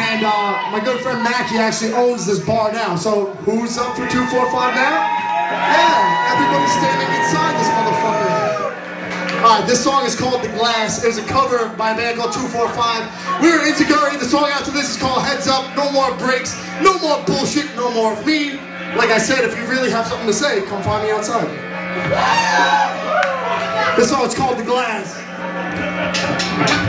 And my good friend Mackie actually owns this bar now. So who's up for 245 now? Yeah, everybody's standing inside this motherfucker. Alright, this song is called The Glass. It was a cover by a band called 245. We're Enziguri. The song after this is called Heads Up. No more breaks, no more bullshit, no more of me. Like I said, if you really have something to say, come find me outside. This song is called The Glass.